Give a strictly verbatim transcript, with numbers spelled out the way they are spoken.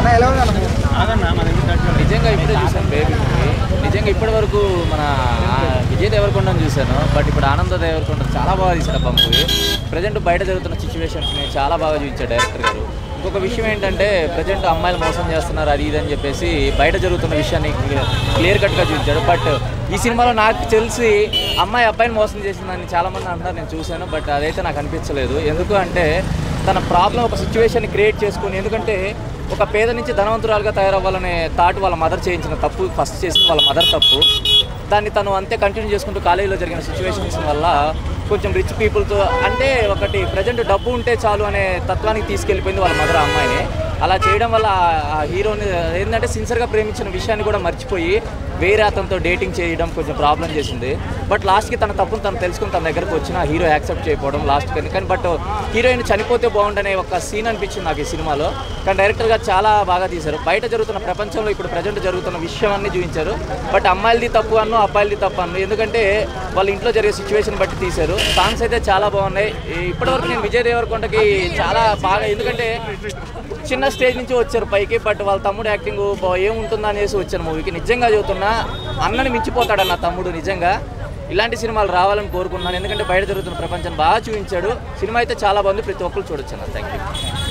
నిజంగా ఇప్పుడే చూసాను బేబీ మూవీ. నిజంగా ఇప్పటి వరకు మన విజయ్ దేవరకొండను చూశాను, బట్ ఇప్పుడు ఆనంద దేవరకొండ చాలా బాగా తీశాడు అబ్బా మూవీ. ప్రజెంట్ బయట జరుగుతున్న సిచ్యువేషన్స్ని చాలా బాగా చూపించాడు డైరెక్టర్ గారు. ఇంకొక విషయం ఏంటంటే ప్రజెంట్ అమ్మాయిలు మోసం చేస్తున్నారు అది ఇది అని చెప్పేసి బయట జరుగుతున్న విషయాన్ని క్లియర్ కట్గా చూపించాడు. బట్ ఈ సినిమాలో నాకు తెలిసి అమ్మాయి అబ్బాయిని మోసం చేసిందని చాలామంది అంటున్నారు, నేను చూశాను. బట్ అదైతే నాకు అనిపించలేదు. ఎందుకు అంటే తన ప్రాబ్లం ఒక సిచ్యువేషన్ క్రియేట్ చేసుకుని, ఎందుకంటే ఒక పేద నుంచి ధనవంతురాలుగా తయారవ్వాలనే థాట్ వాళ్ళ మదర్ చేయించిన తప్పు, ఫస్ట్ చేసిన వాళ్ళ మదర్ తప్పు. దాన్ని తను అంతే కంటిన్యూ చేసుకుంటూ కాలేజీలో జరిగిన సిచ్యువేషన్స్ వల్ల కొంచెం రిచ్ పీపుల్తో, అంటే ఒకటి ప్రజెంట్ డబ్బు ఉంటే చాలు అనే తత్వానికి తీసుకెళ్ళిపోయింది వాళ్ళ మదర్ ఆ అమ్మాయిని. అలా చేయడం వల్ల ఆ హీరోని ఏంటంటే సిన్సియర్గా ప్రేమించిన విషయాన్ని కూడా మర్చిపోయి వేరే అతనితో డేటింగ్ చేయడం కొంచెం ప్రాబ్లం చేసింది. బట్ లాస్ట్కి తన తప్పును తను తెలుసుకుని తన దగ్గరకు వచ్చిన హీరో యాక్సెప్ట్ చేయకపోవడం లాస్ట్కి. కానీ బట్ హీరోయిన్ చనిపోతే బాగుండనే ఒక సీన్ అనిపించింది నాకు ఈ సినిమాలో. కానీ డైరెక్టర్ గారు చాలా బాగా తీశారు. బయట జరుగుతున్న ప్రపంచంలో ఇప్పుడు ప్రజెంట్ జరుగుతున్న విషయం అన్నీ చూపించారు. బట్ అమ్మాయిలది తప్పు అన్ను, అబ్బాయిలది తప్పు అన్ను, ఎందుకంటే వాళ్ళ ఇంట్లో జరిగే సిచ్యువేషన్ బట్టి తీశారు. సాంగ్స్ అయితే చాలా బాగున్నాయి. ఇప్పటివరకు నేను విజయ్ దేవరకొండకి చాలా బాగా, ఎందుకంటే చిన్న స్టేజ్ నుంచి వచ్చారు పైకి, బట్ వాళ్ళ తమ్ముడు యాక్టింగ్ ఏముంటుందా అనేసి వచ్చారు మూవీకి. నిజంగా చెబుతున్నా అన్నని మించిపోతాడన్న తమ్ముడు. నిజంగా ఇలాంటి సినిమాలు రావాలని కోరుకుంటున్నాను, ఎందుకంటే బయట జరుగుతున్న ప్రపంచాన్ని బాగా చూపించాడు. సినిమా అయితే చాలా బాగుంది, ప్రతి ఒక్కరు చూడొచ్చు అన్న. Thank you.